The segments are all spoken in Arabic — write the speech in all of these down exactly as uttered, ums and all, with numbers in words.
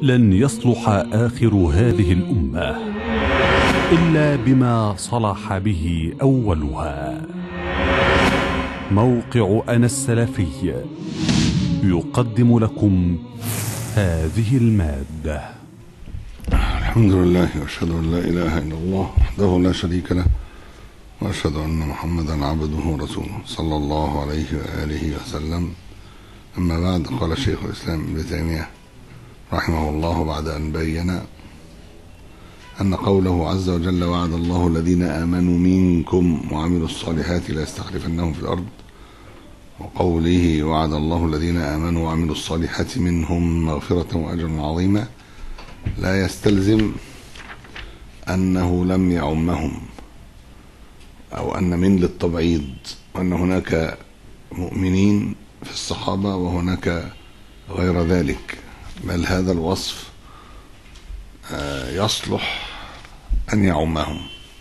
لن يصلح آخر هذه الأمة إلا بما صلح به أولها. موقع أنا السلفي يقدم لكم هذه المادة. الحمد لله وأشهد أن لا إله إلا الله وحده لا شريك له، وأشهد أن محمدا عبده ورسوله صلى الله عليه وآله وسلم. أما بعد، قال شيخ الإسلام ابن تيمية رحمه الله بعد أن بين أن قوله عز وجل: وعد الله الذين آمنوا منكم وعملوا الصالحات ليستخلفنهم في الأرض، وقوله وعد الله الذين آمنوا وعملوا الصالحات منهم مغفرة وأجرا عظيما، لا يستلزم أنه لم يعمهم، أو أن من للتبعيض، وأن هناك مؤمنين في الصحابة وهناك غير ذلك، بل هذا الوصف يصلح أن يعمهم.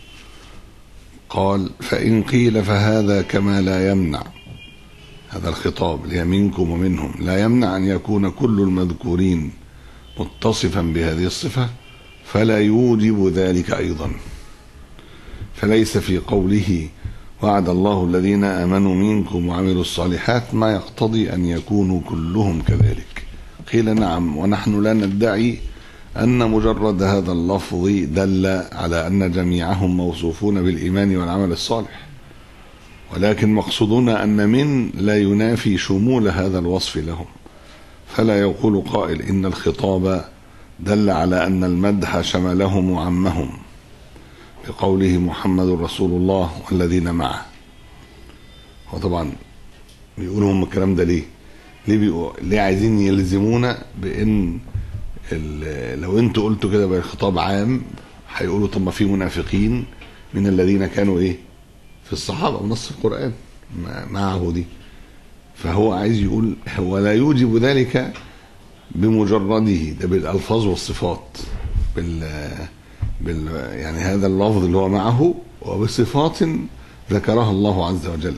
قال: فإن قيل فهذا كما لا يمنع، هذا الخطاب اللي منكم ومنهم لا يمنع أن يكون كل المذكورين متصفا بهذه الصفة، فلا يوجب ذلك أيضا. فليس في قوله وعد الله الذين آمنوا منكم وعملوا الصالحات ما يقتضي أن يكونوا كلهم كذلك. قيل: نعم، ونحن لا ندعي أن مجرد هذا اللفظ دل على أن جميعهم موصوفون بالإيمان والعمل الصالح، ولكن مقصودنا أن من لا ينافي شمول هذا الوصف لهم. فلا يقول قائل إن الخطاب دل على أن المدح شملهم وعمهم بقوله محمد رسول الله والذين معه. وطبعا بيقولوا هم الكلام ده ليه؟ ليه, بيقول ليه عايزين يلزمونا بأن لو انتوا قلتوا كده بالخطاب عام، هيقولوا طب ما في منافقين من الذين كانوا ايه في الصحابة ونص القرآن معه دي. فهو عايز يقول هو لا يوجب ذلك بمجرده، ده بالألفاظ والصفات، بال بال يعني هذا اللفظ اللي هو معه وبصفات ذكرها الله عز وجل.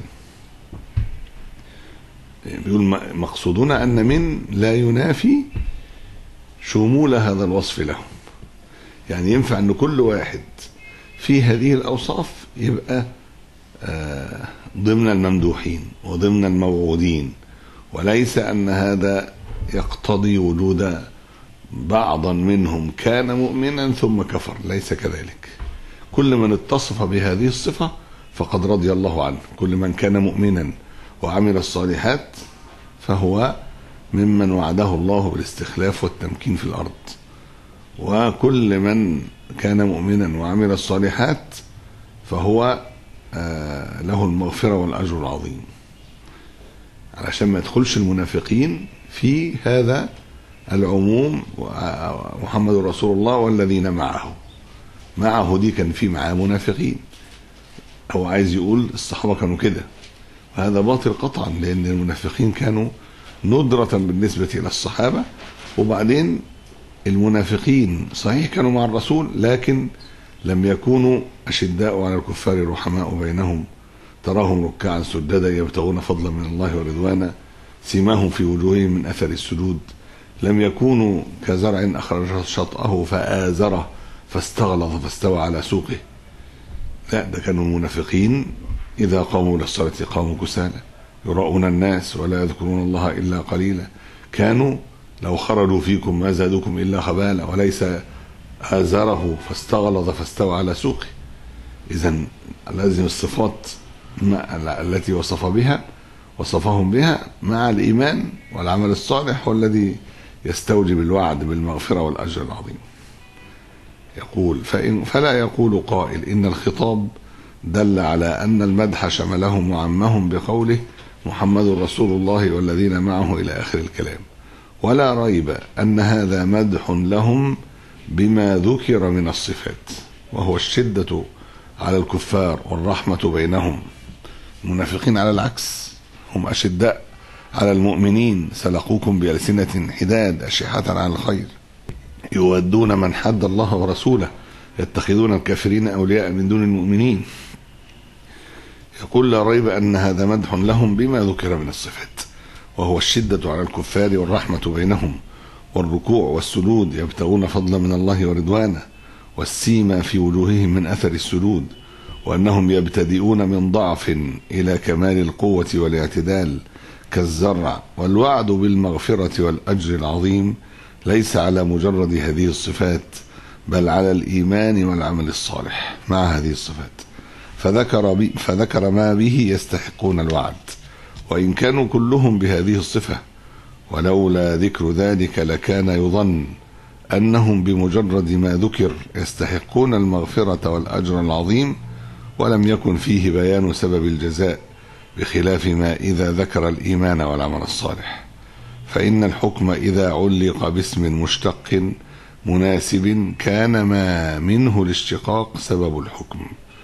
بيقول مقصودنا أن من لا ينافي شمول هذا الوصف لهم، يعني ينفع أن كل واحد في هذه الأوصاف يبقى ضمن الممدوحين وضمن الموعودين، وليس أن هذا يقتضي وجود بعضا منهم كان مؤمنا ثم كفر، ليس كذلك. كل من اتصف بهذه الصفة فقد رضي الله عنه. كل من كان مؤمنا وعمل الصالحات فهو ممن وعده الله بالاستخلاف والتمكين في الأرض، وكل من كان مؤمنا وعمل الصالحات فهو له المغفرة والأجر العظيم، علشان ما يدخلش المنافقين في هذا العموم. محمد رسول الله والذين معه، معه دي كان في معاه منافقين. هو عايز يقول الصحابة كانوا كده، وهذا باطل قطعا، لأن المنافقين كانوا ندرة بالنسبة إلى الصحابة. وبعدين المنافقين صحيح كانوا مع الرسول، لكن لم يكونوا أشداء على الكفار رحماء بينهم، تراهم ركعا سجدا يبتغون فضلا من الله ورضوانا، سيماهم في وجوههم من أثر السجود. لم يكونوا كزرع أخرج شطأه فآزره فاستغلظ فاستوى على سوقه. لا، ده كانوا المنافقين إذا قاموا للصلاة قاموا كسالى يراؤون الناس ولا يذكرون الله إلا قليلا. كانوا لو خرجوا فيكم ما زادوكم إلا خبالا، وليس آزره فاستغلظ فاستوى على سوقه. إذن لازم الصفات التي وصف بها وصفهم بها مع الإيمان والعمل الصالح، والذي يستوجب الوعد بالمغفرة والأجر العظيم. يقول: فإن فلا يقول قائل إن الخطاب دل على أن المدح شملهم وعمهم بقوله محمد رسول الله والذين معه إلى آخر الكلام، ولا ريب أن هذا مدح لهم بما ذكر من الصفات، وهو الشدة على الكفار والرحمة بينهم. المنافقين على العكس هم أشداء على المؤمنين، سلقوكم بألسنة حداد أشحة على الخير، يودون من حد الله ورسوله، يتخذون الكافرين أولياء من دون المؤمنين. يقول: لا ريب أن هذا مدح لهم بما ذكر من الصفات، وهو الشدة على الكفار والرحمة بينهم، والركوع والسجود يبتغون فضلا من الله ورضوانه، والسيما في وجوههم من أثر السجود، وأنهم يبتدئون من ضعف إلى كمال القوة والاعتدال كالزرع. والوعد بالمغفرة والأجر العظيم ليس على مجرد هذه الصفات، بل على الإيمان والعمل الصالح مع هذه الصفات. فذكر, فذكر ما به يستحقون الوعد، وإن كانوا كلهم بهذه الصفة، ولولا ذكر ذلك لكان يظن أنهم بمجرد ما ذكر يستحقون المغفرة والأجر العظيم، ولم يكن فيه بيان سبب الجزاء، بخلاف ما إذا ذكر الإيمان والعمل الصالح. فإن الحكم إذا علق باسم مشتق مناسب كان ما منه الاشتقاق سبب الحكم.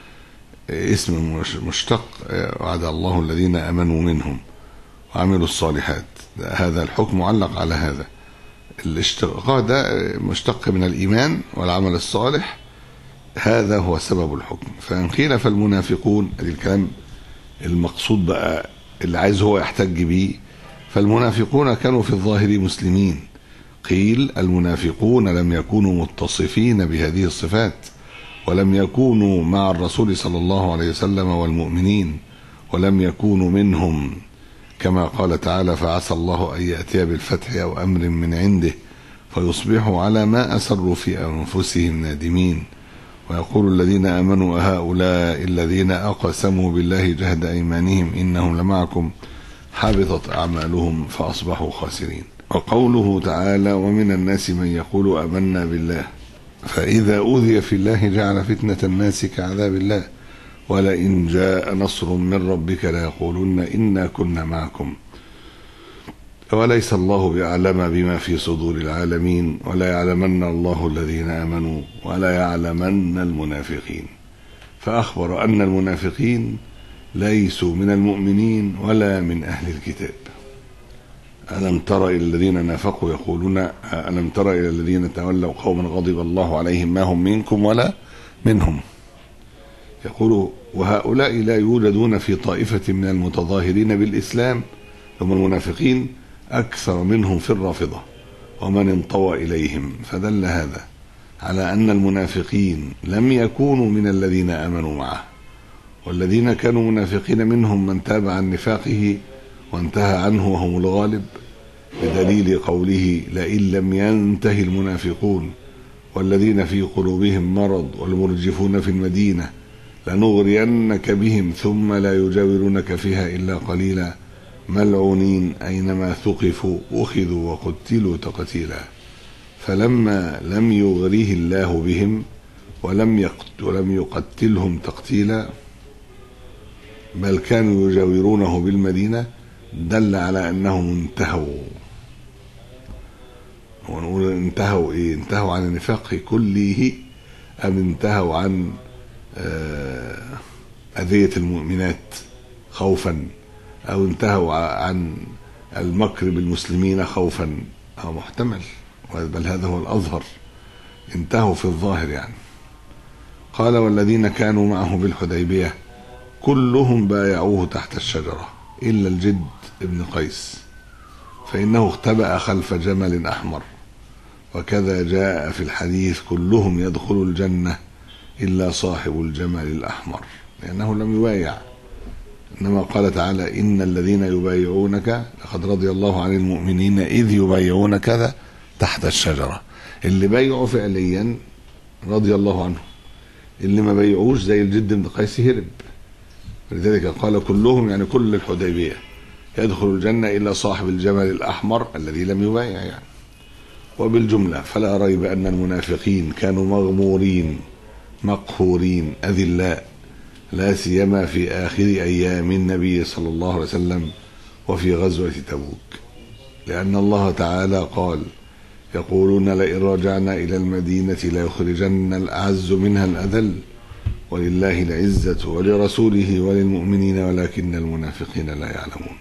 اسم مشتق وعد الله الذين آمنوا منهم وعملوا الصالحات، هذا الحكم معلق على هذا الاشتقاق، ده مشتق من الإيمان والعمل الصالح، هذا هو سبب الحكم. فإن قيل فالمنافقون، هذا الكلام المقصود بقى اللي عايز هو يحتج به، فالمنافقون كانوا في الظاهر مسلمين. قيل المنافقون لم يكونوا متصفين بهذه الصفات، ولم يكونوا مع الرسول صلى الله عليه وسلم والمؤمنين، ولم يكونوا منهم، كما قال تعالى فعسى الله أن يأتي بالفتح أو أمر من عنده فيصبحوا على ما أسروا في أنفسهم نادمين. ويقول الذين آمنوا هؤلاء الذين أقسموا بالله جهد أيمانهم إنهم لمعكم حبطت أعمالهم فأصبحوا خاسرين. وقوله تعالى ومن الناس من يقول آمنا بالله فإذا أوذي في الله جعل فتنة الناس كعذاب الله ولئن جاء نصر من ربك ليقولن إنا كنا معكم وليس الله بأعلم بما في صدور العالمين ولا يعلمن الله الذين آمنوا ولا يعلمن المنافقين. فأخبر أن المنافقين ليسوا من المؤمنين ولا من أهل الكتاب. ألم تر إلى الذين نافقوا يقولون ألم تر إلى الذين تولوا قوما غضب الله عليهم ما هم منكم ولا منهم. يقول وهؤلاء لا يوجدون في طائفة من المتظاهرين بالإسلام هم المنافقين أكثر منهم في الرافضة ومن انطوى إليهم. فدل هذا على أن المنافقين لم يكونوا من الذين آمنوا معه، والذين كانوا منافقين منهم من تاب عن نفاقه وانتهى عنه وهم الغالب، بدليل قوله لئن لم ينتهي المنافقون والذين في قلوبهم مرض والمرجفون في المدينة لنغرينك بهم ثم لا يجاورونك فيها إلا قليلا ملعونين أينما ثقفوا أخذوا وقتلوا تقتيلا. فلما لم يغريه الله بهم ولم ولم يقتلهم تقتيلا بل كانوا يجاورونه بالمدينة دل على أنهم انتهوا. ونقول انتهوا إيه؟ انتهوا عن النفاق كله أم انتهوا عن أذية المؤمنات خوفا، أو انتهوا عن المكر بالمسلمين خوفا، أو محتمل، بل هذا هو الأظهر، انتهوا في الظاهر يعني. قال والذين كانوا معه بالحديبية كلهم بايعوه تحت الشجرة إلا الجد ابن قيس فإنه اختبأ خلف جمل أحمر، وكذا جاء في الحديث كلهم يدخل الجنة إلا صاحب الجمل الأحمر لأنه لم يبايع. إنما قال تعالى إن الذين يبايعونك لقد رضي الله عن المؤمنين إذ يبايعون كذا تحت الشجرة. اللي بايعوا فعليا رضي الله عنه، اللي ما بايعوش زي الجد بن قيس هرب. لذلك قال كلهم يعني كل الحديبية يدخل الجنة إلا صاحب الجمل الأحمر الذي لم يبايع يعني. وبالجملة فلا ريب أن المنافقين كانوا مغمورين مقهورين أذلاء، لا سيما في آخر أيام النبي صلى الله عليه وسلم وفي غزوة تبوك، لأن الله تعالى قال يقولون لئن رجعنا إلى المدينة ليخرجن الأعز منها الأذل ولله العزة ولرسوله وللمؤمنين ولكن المنافقين لا يعلمون.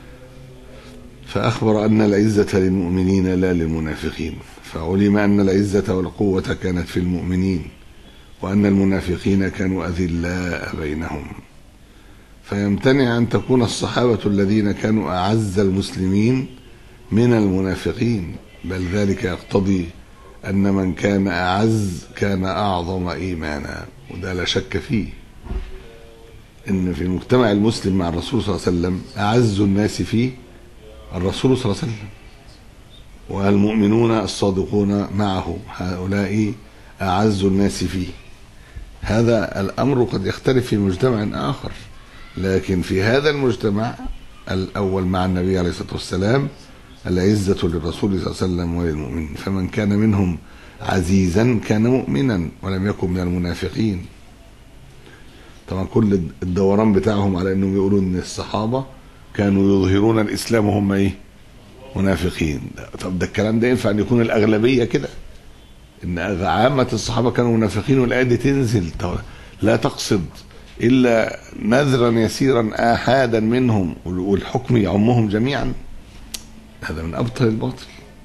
فأخبر أن العزة للمؤمنين لا للمنافقين، فعلم أن العزة والقوة كانت في المؤمنين وأن المنافقين كانوا أذلاء بينهم. فيمتنع أن تكون الصحابة الذين كانوا أعز المسلمين من المنافقين، بل ذلك يقتضي أن من كان أعز كان أعظم إيمانا، وده لا شك فيه، إن في المجتمع المسلم مع الرسول صلى الله عليه وسلم أعز الناس فيه الرسول صلى الله عليه وسلم، والمؤمنون الصادقون معه هؤلاء أعز الناس فيه. هذا الأمر قد يختلف في مجتمع آخر، لكن في هذا المجتمع الأول مع النبي عليه الصلاة والسلام العزة للرسول صلى الله عليه وسلم وللمؤمنين، فمن كان منهم عزيزا كان مؤمنا ولم يكن من المنافقين. طبعا كل الدوران بتاعهم على انهم يقولوا ان الصحابة كانوا يظهرون الإسلام وهم ايه؟ منافقين. طب ده الكلام ده ينفع ان يكون الأغلبية كده؟ ان عامة الصحابة كانوا منافقين والآية دي تنزل لا تقصد إلا نذرا يسيرا آحادا منهم والحكم يعمهم جميعا؟ هذا من أبطل الباطل.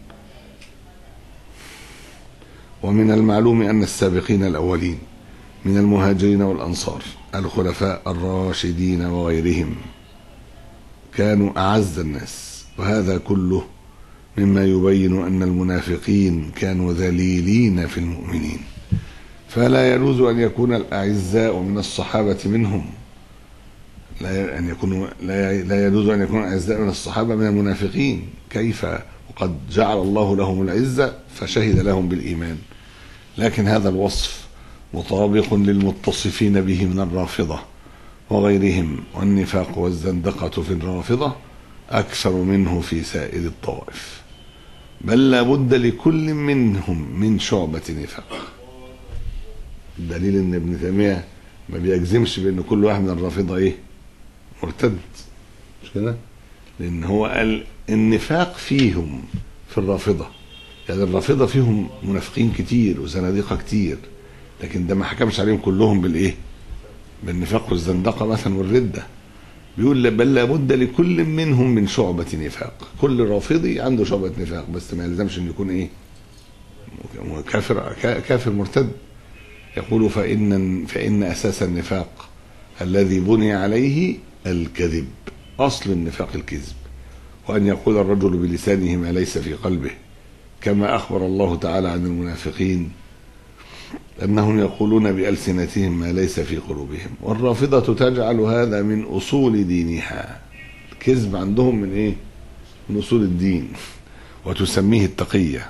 ومن المعلوم أن السابقين الأولين من المهاجرين والأنصار الخلفاء الراشدين وغيرهم كانوا أعز الناس، وهذا كله مما يبين أن المنافقين كانوا ذليلين في المؤمنين، فلا يجوز أن يكون الأعزاء من الصحابة منهم لا أن يكونوا لا لا يجوز أن يكون الأعزاء من الصحابة من المنافقين. كيف وقد جعل الله لهم العزة فشهد لهم بالإيمان؟ لكن هذا الوصف مطابق للمتصفين به من الرافضة وغيرهم، والنفاق والزندقة في الرافضة أكثر منه في سائر الطوائف، بل لا بد لكل منهم من شعبة نفاق. الدليل ان ابن تيمية ما بيجزمش بان كل واحد من الرافضة ايه؟ مرتد، مش كده؟ لان هو قال النفاق فيهم في الرافضة، يعني الرافضة فيهم منافقين كتير وزنادقة كتير، لكن ده ما حكمش عليهم كلهم بالايه؟ بالنفاق والزندقة مثلا والردة. بيقول بل لابد لكل منهم من شعبة نفاق، كل رافضي عنده شعبة نفاق، بس ما يلزمش ان يكون ايه؟ كافر كافر مرتد. يقول فإن فإن أساس النفاق الذي بني عليه الكذب، أصل النفاق الكذب، وأن يقول الرجل بلسانه ما ليس في قلبه، كما أخبر الله تعالى عن المنافقين أنهم يقولون بألسنتهم ما ليس في قلوبهم، والرافضة تجعل هذا من أصول دينها، الكذب عندهم من إيه؟ من أصول الدين، وتسميه التقية.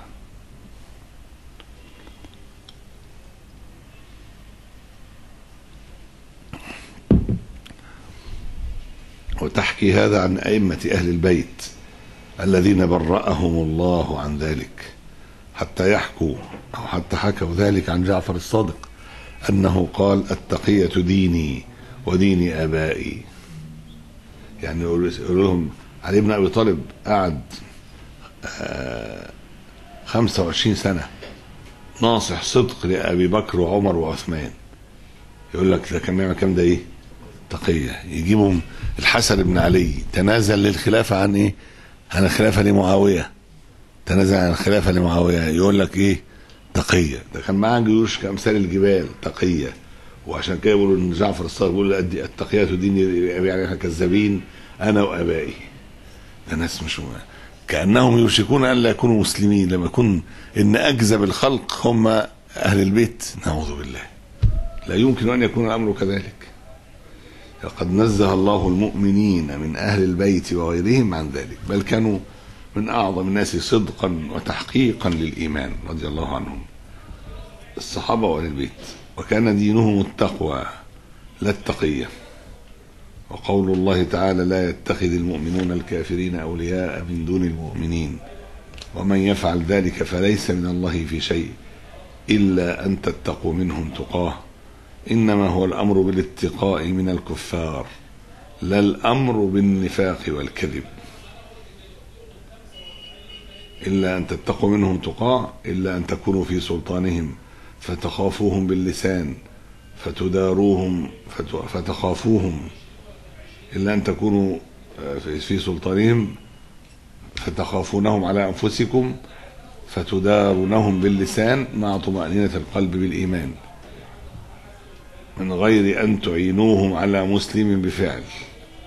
وتحكي هذا عن أئمة أهل البيت الذين برأهم الله عن ذلك، حتى يحكوا أو حتى حكوا ذلك عن جعفر الصادق أنه قال التقية ديني ودين آبائي. يعني يقول لهم علي بن أبي طالب قعد خمسة وعشرين سنة ناصح صدق لأبي بكر وعمر وعثمان، يقول لك ده كان بيعمل كام ده ايه؟ تقية. يجيبهم الحسن بن علي تنازل للخلافة عن ايه؟ عن الخلافة لمعاوية، تنازل عن الخلافة لمعاوية، يقول لك ايه؟ تقية. ده كان معاه جيوش كأمثال الجبال، تقية. وعشان كده يقولوا ان جعفر الصادق بيقول التقية ديني، يعني احنا كذابين انا وابائي. ده ناس مش كأنهم يوشكون ان لا يكونوا مسلمين لما يكون ان اكذب الخلق هم اهل البيت. نعوذ بالله، لا يمكن ان يكون الامر كذلك. لقد نزه الله المؤمنين من أهل البيت وغيرهم عن ذلك، بل كانوا من أعظم الناس صدقا وتحقيقا للإيمان رضي الله عنهم الصحابة وأهل البيت، وكان دينهم التقوى لا التقية. وقول الله تعالى لا يتخذ المؤمنون الكافرين أولياء من دون المؤمنين ومن يفعل ذلك فليس من الله في شيء إلا أن تتقوا منهم تقاه إنما هو الأمر بالاتقاء من الكفار لا الأمر بالنفاق والكذب. إلا أن تتقوا منهم تقاه إلا أن تكونوا في سلطانهم فتخافوهم باللسان فتداروهم فتخافوهم إلا أن تكونوا في سلطانهم فتخافونهم على أنفسكم فتدارونهم باللسان مع طمأنينة القلب بالإيمان من غير أن تعينوهم على مسلم بفعل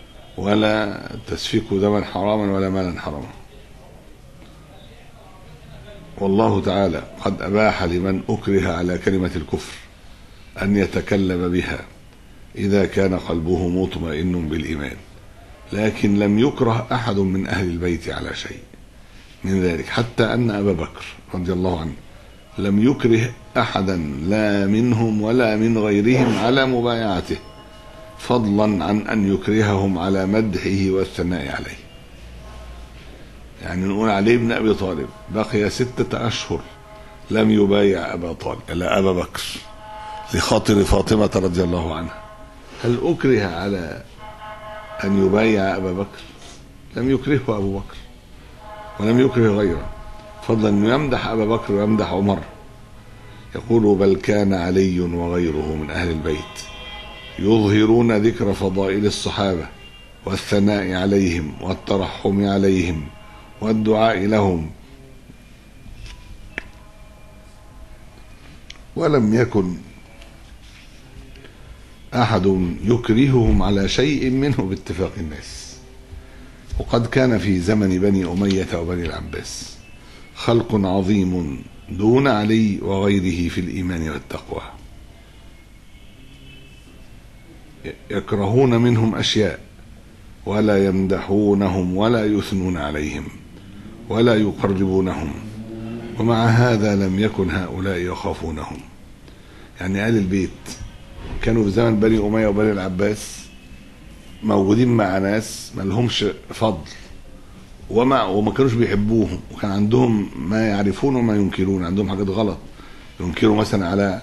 ولا تسفكوا دما حراما ولا مالا حراما. والله تعالى قد أباح لمن أكره على كلمة الكفر أن يتكلم بها إذا كان قلبه مطمئن بالإيمان، لكن لم يكره أحد من أهل البيت على شيء من ذلك، حتى أن أبا بكر رضي الله عنه لم يكره أحدا لا منهم ولا من غيرهم على مبايعته، فضلا عن أن يكرههم على مدحه والثناء عليه. يعني نقول علي بن أبي طالب بقي ستة أشهر لم يبايع أبا طالب لا أبا بكر لخاطر فاطمة رضي الله عنها. هل أكره على أن يبايع أبا بكر؟ لم يكرهه أبو بكر ولم يكره غيره، فضلا أن يمدح أبا بكر ويمدح عمر. يقول بل كان علي وغيره من أهل البيت يظهرون ذكر فضائل الصحابة والثناء عليهم والترحم عليهم والدعاء لهم، ولم يكن أحد يكرههم على شيء منه باتفاق الناس. وقد كان في زمن بني أمية وبني العباس خلق عظيم دون علي وغيره في الإيمان والتقوى، يكرهون منهم أشياء ولا يمدحونهم ولا يثنون عليهم ولا يقربونهم، ومع هذا لم يكن هؤلاء يخافونهم. يعني آل البيت كانوا في زمن بني أمية وبني العباس موجودين مع ناس ما لهمش فضل وما وما كانوش بيحبوهم، وكان عندهم ما يعرفون وما ينكرون، عندهم حاجات غلط ينكروا مثلا على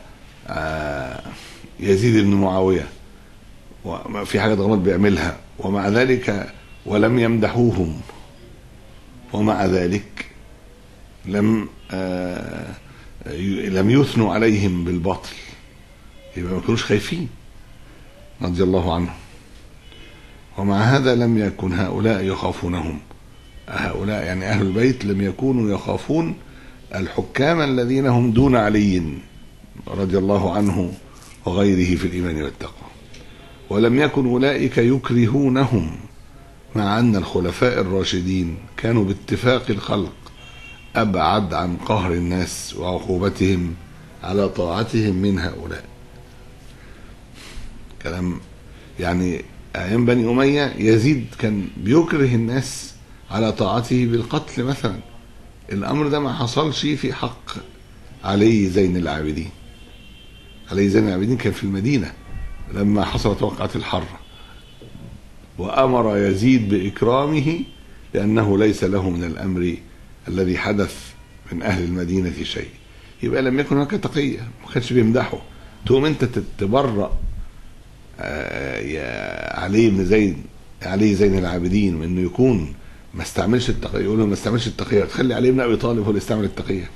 يزيد بن معاوية وفي حاجات غلط بيعملها، ومع ذلك ولم يمدحوهم، ومع ذلك لم آه لم يثنوا عليهم بالباطل، يبقى ما كانوش خايفين رضي الله عنهم. ومع هذا لم يكن هؤلاء يخافونهم، هؤلاء يعني أهل البيت لم يكونوا يخافون الحكام الذين هم دون علي رضي الله عنه وغيره في الإيمان والتقوى، ولم يكن أولئك يكرهونهم، مع أن الخلفاء الراشدين كانوا باتفاق الخلق أبعد عن قهر الناس وعقوبتهم على طاعتهم من هؤلاء. كلام يعني أيام بني أمية يزيد كان بيكره الناس على طاعته بالقتل مثلا، الأمر ده ما حصلش في حق علي زين العابدين. علي زين العابدين كان في المدينة لما حصلت وقعة الحرة، وأمر يزيد بإكرامه لأنه ليس له من الأمر الذي حدث من أهل المدينة شيء. يبقى لم يكن هناك تقية، ما كانش بيمدحه. تقوم أنت تتبرأ يا علي بن زيد علي زين العابدين وإنه يكون ما استعملش التقية، يقول له ما استعملش التقية، تخلي علي بن أبي طالب هو اللي استعمل التقية.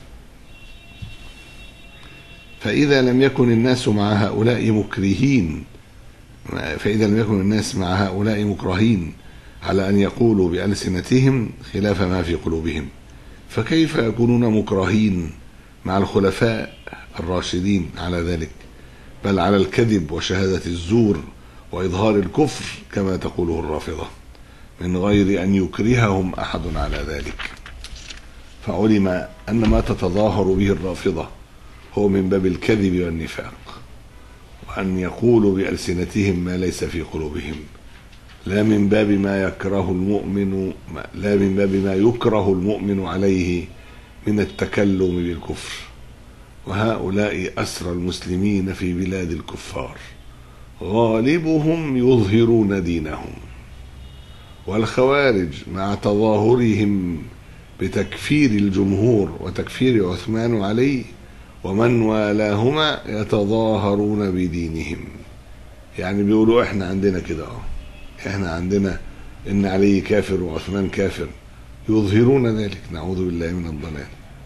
فإذا لم يكن الناس مع هؤلاء مكرهين فإذا لم يكن الناس مع هؤلاء مكرهين على أن يقولوا بألسنتهم خلاف ما في قلوبهم، فكيف يكونون مكرهين مع الخلفاء الراشدين على ذلك، بل على الكذب وشهادة الزور وإظهار الكفر كما تقوله الرافضة، من غير أن يكرههم أحد على ذلك. فعلم أن ما تتظاهر به الرافضة هو من باب الكذب والنفاق، وأن يقولوا بألسنتهم ما ليس في قلوبهم، لا من باب ما يكره المؤمن لا من باب ما يكره المؤمن عليه من التكلم بالكفر. وهؤلاء أسرى المسلمين في بلاد الكفار غالبهم يظهرون دينهم، والخوارج مع تظاهرهم بتكفير الجمهور وتكفير عثمان وعلي ومن والاهما يتظاهرون بدينهم. يعني بيقولوا احنا عندنا كده اه احنا عندنا ان علي كافر وعثمان كافر، يظهرون ذلك، نعوذ بالله من الضلال.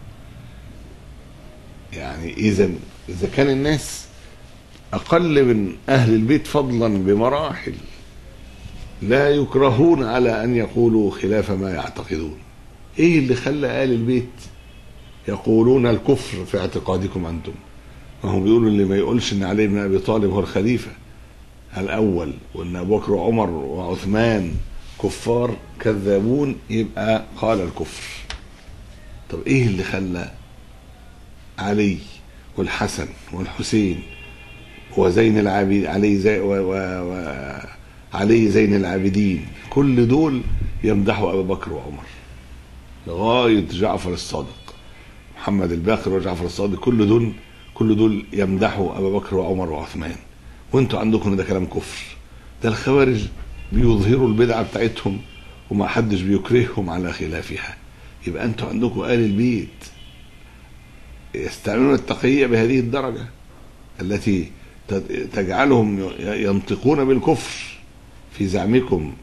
يعني اذا اذا كان الناس اقل من اهل البيت فضلا بمراحل لا يكرهون على ان يقولوا خلاف ما يعتقدون، ايه اللي خلى آل البيت يقولون الكفر في اعتقادكم انتم؟ ما هم بيقولوا اللي ما يقولش ان علي بن ابي طالب هو الخليفة الاول وان ابو بكر وعمر وعثمان كفار كذابون يبقى قال الكفر. طب ايه اللي خلى علي والحسن والحسين وزين العابدين علي زي و و و علي زين العابدين، كل دول يمدحوا أبا بكر وعمر لغاية جعفر الصادق، محمد الباقر وجعفر الصادق، كل دول كل دول يمدحوا أبا بكر وعمر وعثمان. وانتوا عندكم ده كلام كفر. ده الخوارج بيظهروا البدعة بتاعتهم وما حدش بيكرههم على خلافها. يبقى انتوا عندكم آل البيت يستعملون التقية بهذه الدرجة التي تجعلهم ينطقون بالكفر في زعمكم،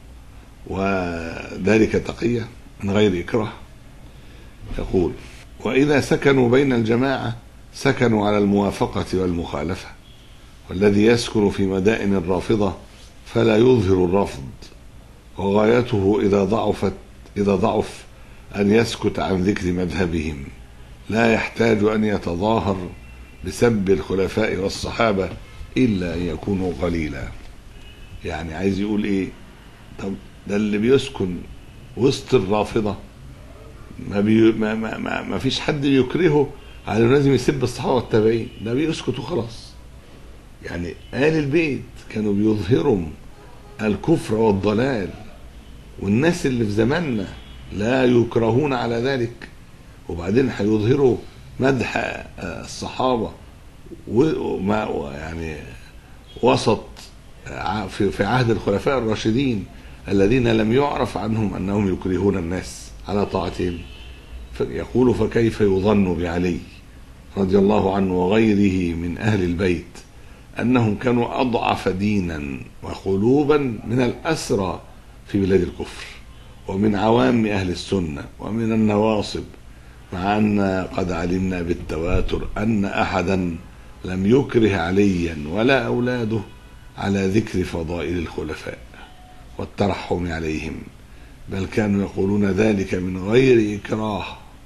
وذلك تقية من غير إكراه. يقول: وإذا سكنوا بين الجماعة سكنوا على الموافقة والمخالفة، والذي يسكن في مدائن الرافضة فلا يظهر الرفض، وغايته إذا ضعفت إذا ضعف أن يسكت عن ذكر مذهبهم، لا يحتاج أن يتظاهر بسب الخلفاء والصحابة إلا أن يكونوا قليلا. يعني عايز يقول إيه؟ طب ده اللي بيسكن وسط الرافضة ما, بي ما, ما, ما, ما فيش حد يكرهه على لازم يسب الصحابة والتابعين، ده بيسكتوا خلاص. يعني آل البيت كانوا بيظهروا الكفر والضلال، والناس اللي في زماننا لا يكرهون على ذلك، وبعدين هيظهروا مدح الصحابة وما يعني وسط في عهد الخلفاء الراشدين الذين لم يعرف عنهم أنهم يكرهون الناس على طاعتهم. يقول: فكيف يظن بعلي رضي الله عنه وغيره من أهل البيت أنهم كانوا أضعف دينا وقلوبا من الأسرى في بلاد الكفر ومن عوام أهل السنة ومن النواصب، مع أن قد علمنا بالتواتر أن أحدا لم يكره عليا ولا أولاده على ذكر فضائل الخلفاء والترحم عليهم، بل كانوا يقولون ذلك من غير إكراه،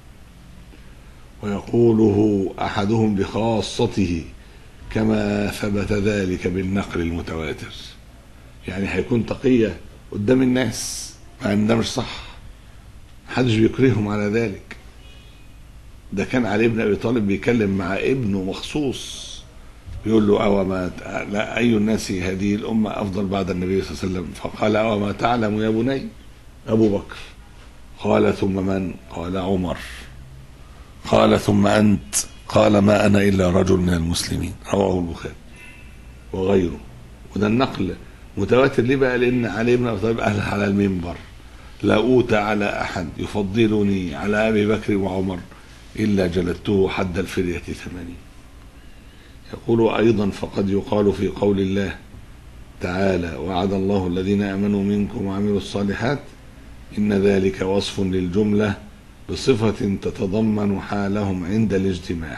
ويقوله أحدهم بخاصته كما ثبت ذلك بالنقل المتواتر. يعني هيكون تقية قدام الناس مع ان ده مش صح، محدش بيكرههم على ذلك. ده كان علي بن ابي طالب بيكلم مع ابنه مخصوص بيقول له: أو ما لا أي الناس هذه الأمة أفضل بعد النبي صلى الله عليه وسلم؟ فقال: أو ما تعلم يا بني؟ أبو بكر. قال: ثم من؟ قال: عمر. قال: ثم أنت؟ قال: ما أنا إلا رجل من المسلمين. رواه البخاري وغيره. وده النقل متواتر. ليه بقى؟ لأن علي بن أبي طالب قال على المنبر: لا أوتى على أحد يفضلني على أبي بكر وعمر إلا جلدته حد الفرية ثمانين. يقول أيضا: فقد يقال في قول الله تعالى: وعد الله الذين آمنوا منكم وعملوا الصالحات، إن ذلك وصف للجملة بصفة تتضمن حالهم عند الاجتماع.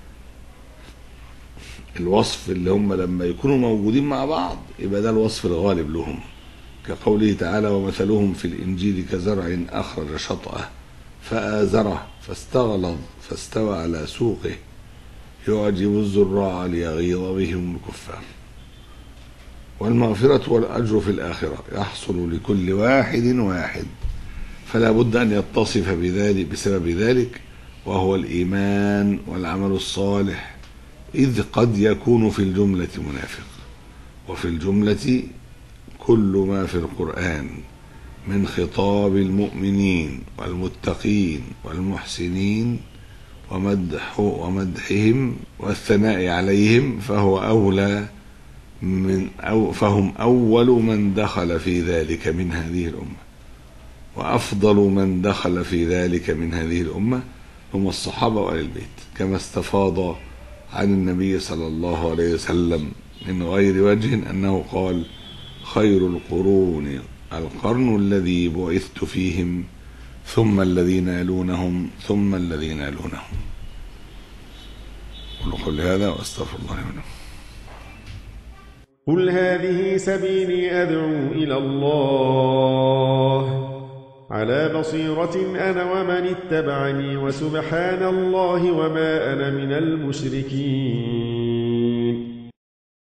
الوصف اللي هم لما يكونوا موجودين مع بعض يبقى ده الوصف الغالب لهم، كقوله تعالى: ومثلهم في الإنجيل كزرع أخرج شطأه فآزره فاستغلظ فاستوى على سوقه يعجب الزراع ليغيظ بهم الكفار. والمغفرة والأجر في الآخرة يحصل لكل واحد واحد، فلا بد أن يتصف بذلك بسبب ذلك، وهو الإيمان والعمل الصالح، إذ قد يكون في الجملة منافق، وفي الجملة كل ما في القرآن من خطاب المؤمنين والمتقين والمحسنين ومدح ومدحهم والثناء عليهم فهو أولى من أو فهم أول من دخل في ذلك من هذه الأمة، وأفضل من دخل في ذلك من هذه الأمة هم الصحابة وآل البيت، كما استفاض عن النبي صلى الله عليه وسلم من غير وجه أنه قال: خير القرون القرن الذي بعثت فيهم، ثم الذين يلونهم، ثم الذين يلونهم. قل هذا واستغفر الله لي. قل هذه سبيلي أدعو إلى الله على بصيرة أنا ومن اتبعني، وسبحان الله وما أنا من المشركين.